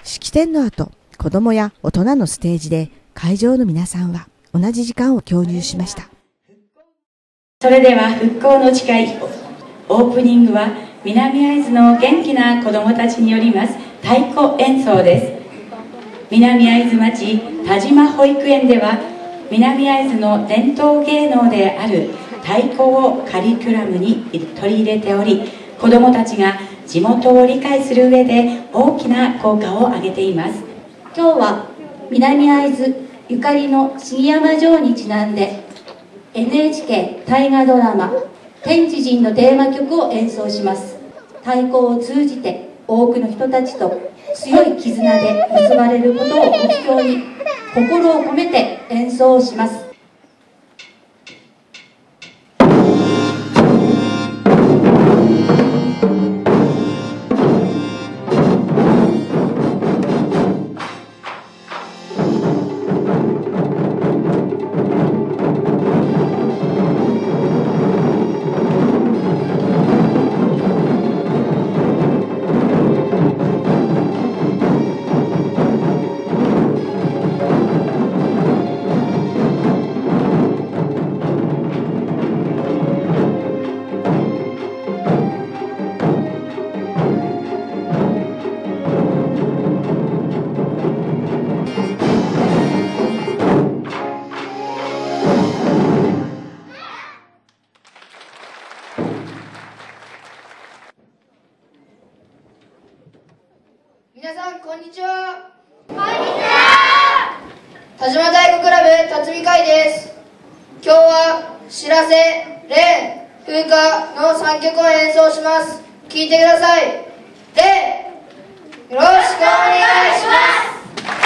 式典の後、子供や大人のステージで会場の皆さんは同じ時間を共有しました。 それでは復興の誓い、オープニングは南会津の元気な子どもたちによります太鼓演奏です。南会津町田島保育園では南会津の伝統芸能である太鼓をカリキュラムに取り入れており、子どもたちが地元を理解する上で大きな効果を上げています。 今日は南会津ゆかりの杉山城にちなんで NHK 大河ドラマ「天地人」のテーマ曲を演奏します。太鼓を通じて多くの人たちと強い絆で結ばれることを目標に心を込めて演奏します。 皆さんこんにちは。こんにちは。田島太鼓クラブ辰巳会です。今日は知らせ、礼、風花の3曲を演奏します。聴いてください。礼、よろしくお願いします。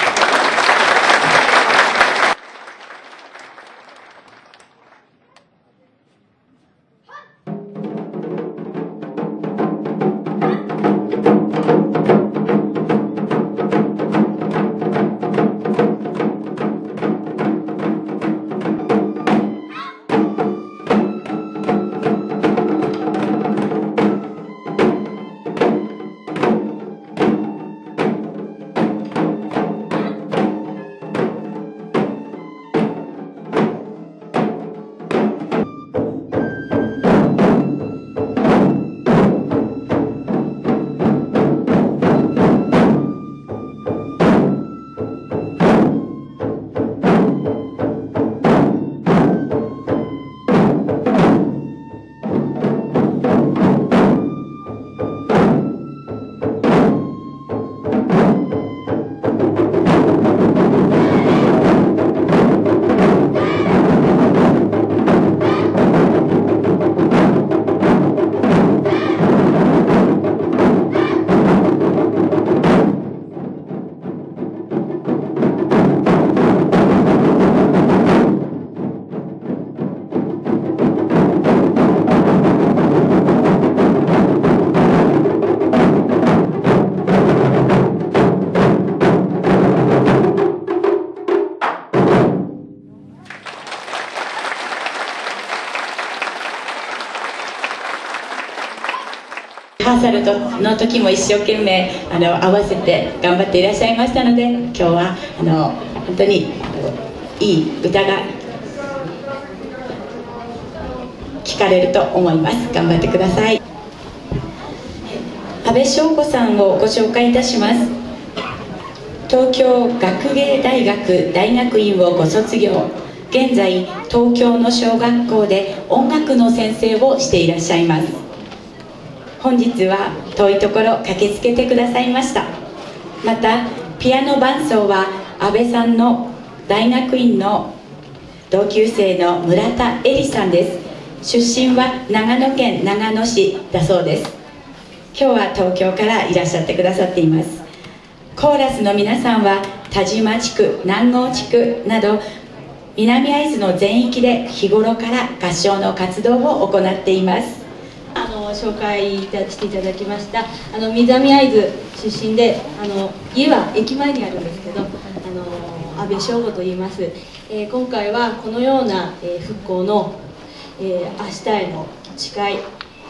リハーサルの時も一生懸命合わせて頑張っていらっしゃいましたので、今日は本当にいい歌が聞かれると思います。頑張ってください。安倍翔子さんをご紹介いたします。東京学芸大学大学院をご卒業、現在東京の小学校で音楽の先生をしていらっしゃいます。本日は遠いところ駆けつけてくださいました。またピアノ伴奏は安倍さんの大学院の同級生の村田恵里さんです。出身は長野県長野市だそうです。今日は東京からいらっしゃってくださっています。コーラスの皆さんは田島地区、南郷地区など南会津の全域で日頃から合唱の活動を行っています。 紹介していただきました南会津出身で家は駅前にあるんですけど安倍翔吾と言います。今回はこのような復興の明日への誓い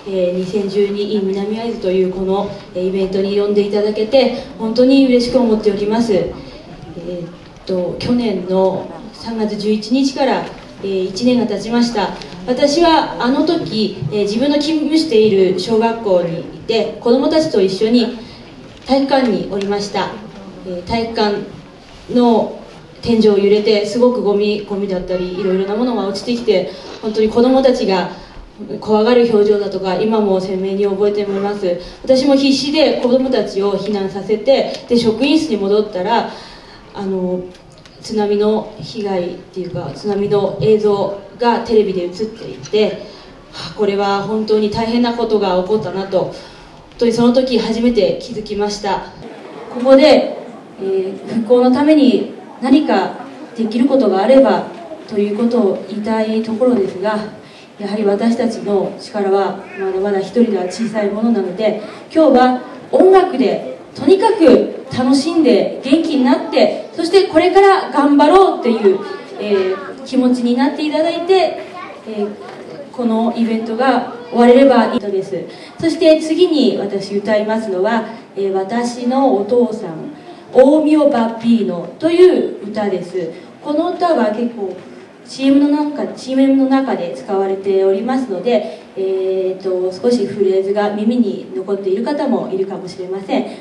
2012 in 南会津というこのイベントに呼んでいただけて本当に嬉しく思っております。去年の3月11日から1年が経ちました。私はあの時自分の勤務している小学校にいて子どもたちと一緒に体育館におりました。体育館の天井を揺れてすごくゴミだったりいろいろなものが落ちてきて本当に子どもたちが怖がる表情だとか今も鮮明に覚えております。私も必死で子どもたちを避難させてで職員室に戻ったら津波の被害っていうか津波の映像がテレビで映っていてこれは本当に大変なことが起こったなと本当にその時初めて気づきました。ここで、復興のために何かできることがあればということを言いたいところですがやはり私たちの力はまだまだ一人では小さいものなので今日は音楽でとにかく楽しんで元気になってそしてこれから頑張ろうっていう、気持ちになっていただいて、このイベントが終われればいいとです。そして次に私歌いますのは、私のお父さん大名バッピーノという歌です。この歌は結構 CM の中で使われておりますので、少しフレーズが耳に残っている方もいるかもしれません。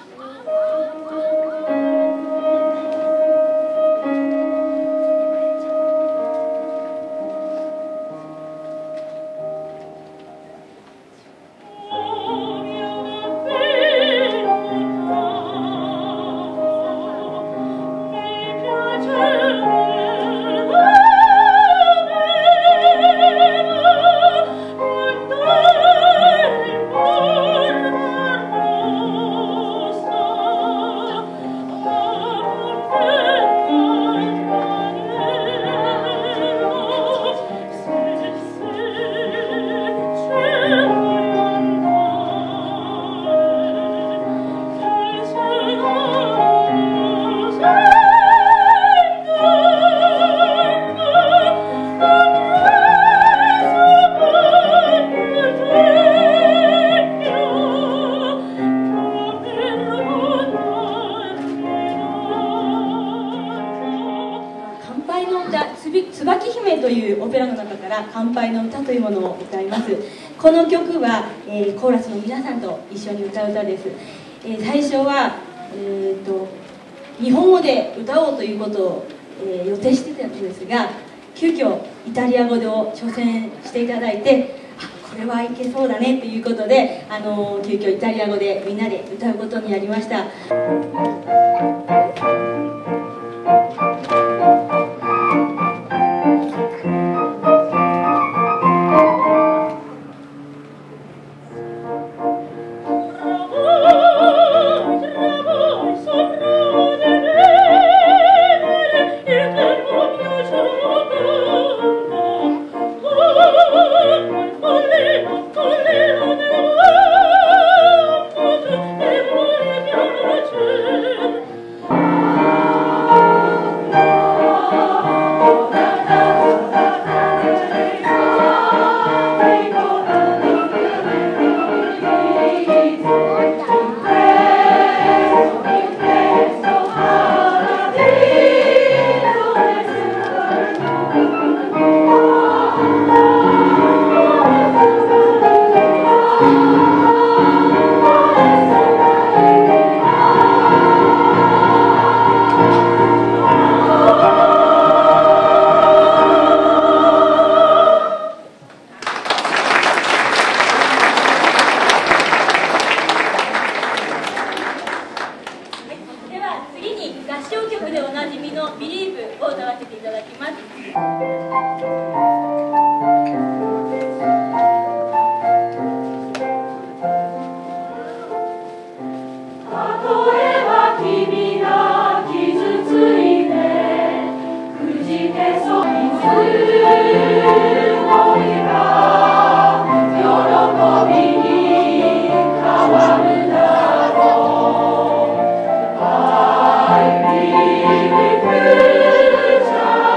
椿姫というオペラの中から乾杯の歌というものを歌います。この曲は、コーラスの皆さんと一緒に歌う歌です。最初は、日本語で歌おうということを、予定してたんですが急遽イタリア語で挑戦していただいてこれはいけそうだねということで急遽イタリア語でみんなで歌うことになりました。合唱曲でおなじみの「ビリーブ」を歌わせていただきます。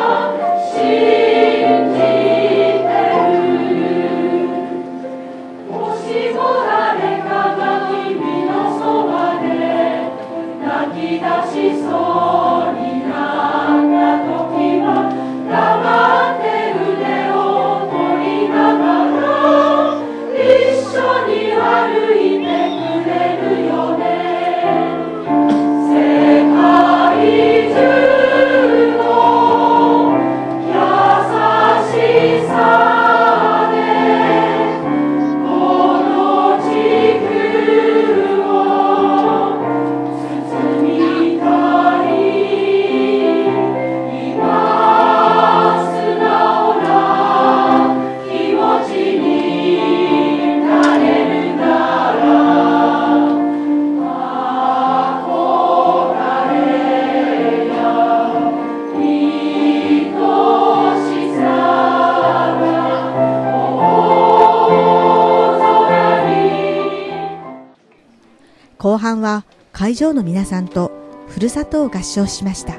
「 後半は会場の皆さんとふるさとを合唱しました。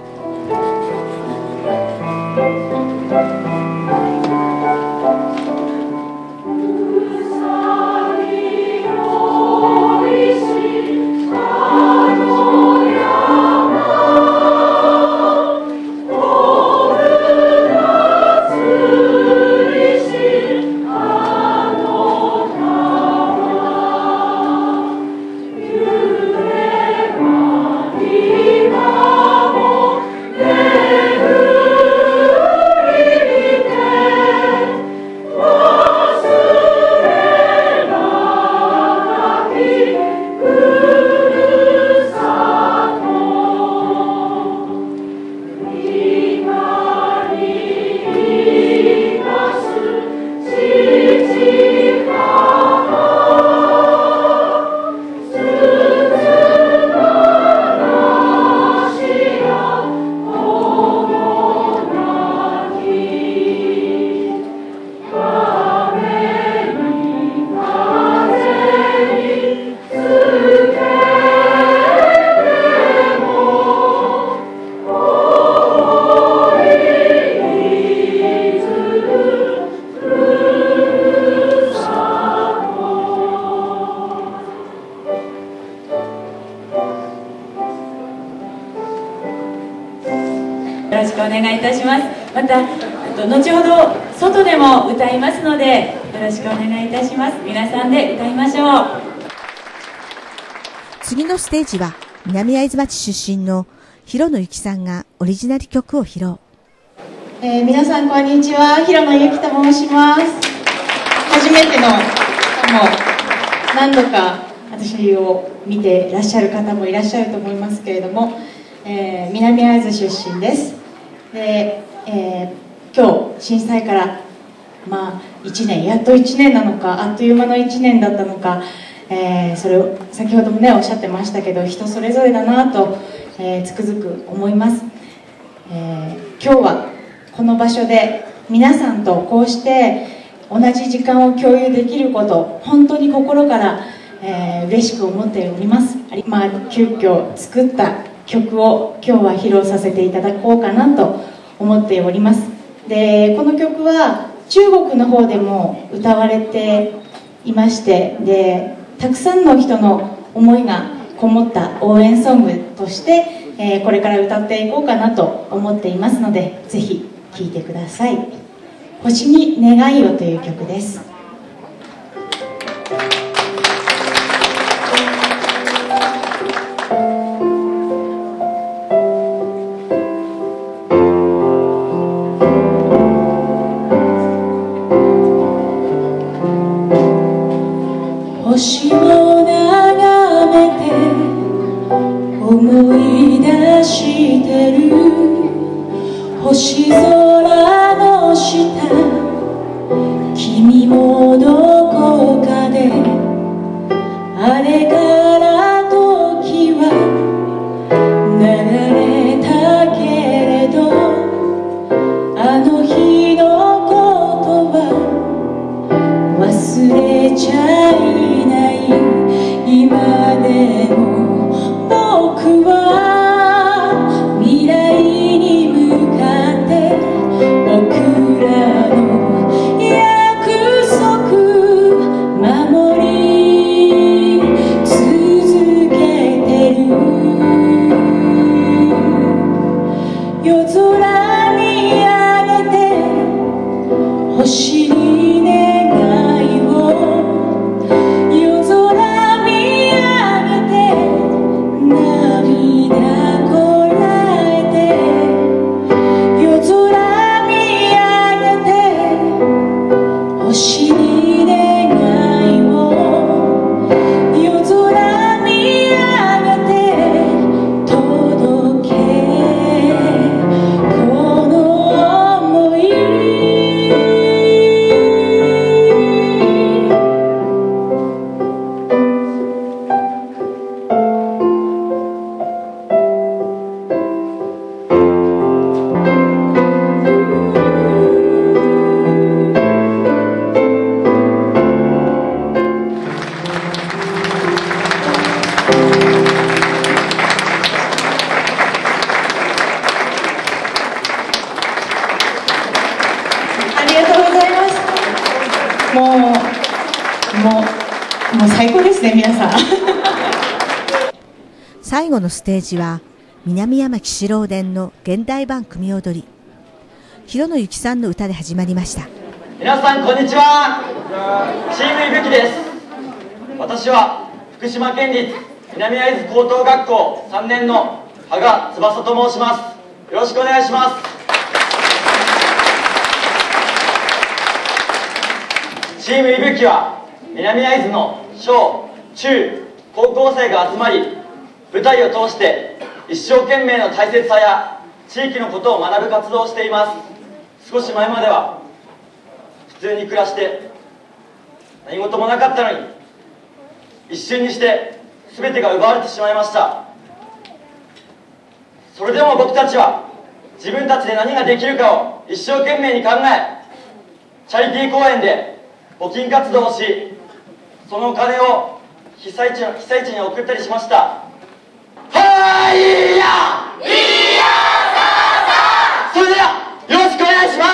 よろしくお願いいたします。また後ほど外でも歌いますのでよろしくお願いいたします。皆さんで歌いましょう。 次のステージは南会津町出身の広野由紀さんがオリジナル曲を披露。 皆さんこんにちは、広野由紀と申します。初めての方も何度か私を見ていらっしゃる方もいらっしゃると思いますけれども、南会津出身です。で、今日震災から1年、やっと1年なのか、あっという間の1年だったのか、それを先ほどもねおっしゃってましたけど、人それぞれだなと、つくづく思います。今日はこの場所で皆さんとこうして同じ時間を共有できること、本当に心から、嬉しく思っております。急遽作った曲を今日は披露させていただこうかなと思っております。で、この曲は中国の方でも歌われていまして、でたくさんの人の思いがこもった応援ソングとして、これから歌っていこうかなと思っていますので、ぜひ聴いてください。星に願いをという曲です。星を眺めて思い出してる、星空の下、君もどこかで、あれから時は流れたけれど、あの日のことは忘れちゃいない。今でも僕は未来に向かって僕らの約束守り続もう最高ですね、皆さん。 最後のステージは南山騎士郎伝の現代版組踊り、広野由紀さんの歌で始まりました。 皆さんこんにちは。チームいぶきです。私は福島県立南会津高等学校3年の羽賀翼と申します。よろしくお願いします。チームいぶきは南会津の小中高校生が集まり、舞台を通して一生懸命の大切さや地域のことを学ぶ活動をしています。少し前までは普通に暮らして何事もなかったのに、一瞬にして全てが奪われてしまいました。それでも僕たちは自分たちで何ができるかを一生懸命に考え、チャリティー公演で募金活動をし、そのお金を被災地に送ったりしました。はいーやーいやー、それではよろしくお願いします。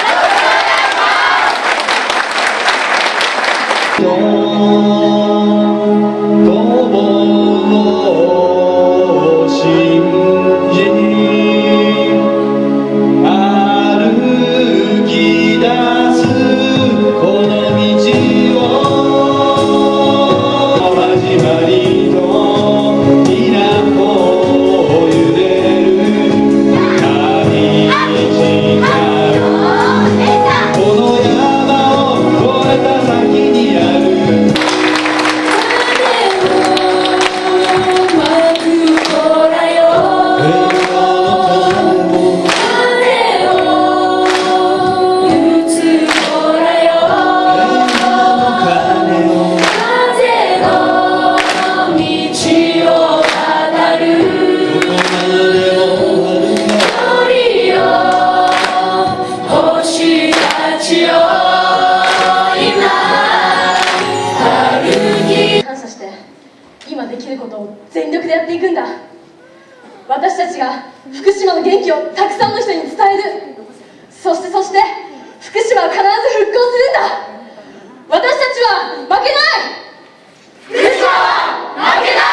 今できることを全力でやっていくんだ。私たちが福島の元気をたくさんの人に伝える。そして福島は必ず復興するんだ。私たちは負けない。福島は負けない。